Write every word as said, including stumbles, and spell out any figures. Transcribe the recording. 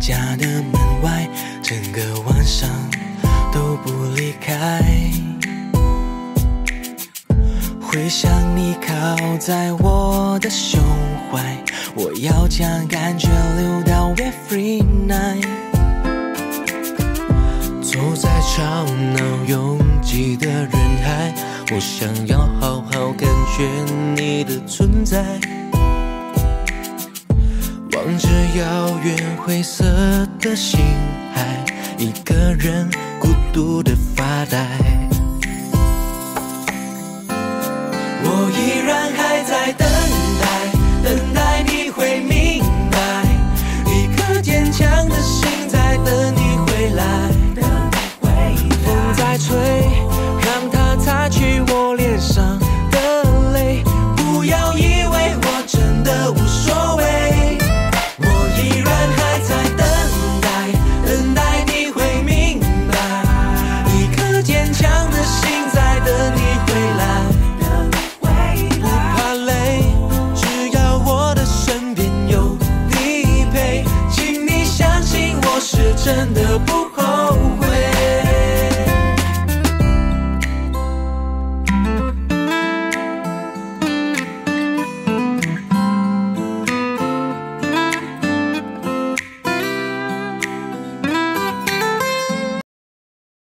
家的门外，整个晚上都不离开。会想你靠在我的胸怀，我要将感觉留到 every night。走在吵闹拥挤的人海，我想要好好感觉你的存在。望着遥远灰色的星海，一个人孤独的发呆。我依然还在等待，等待你会明白，一颗坚强的心在等你回来。风在吹，让它擦去我脸上的泪，不要以为我真的无所谓。我依然还在等待，等待你会明白，一颗坚强的心在等你回来。不怕累，只要我的身边有你陪，请你相信我是真的不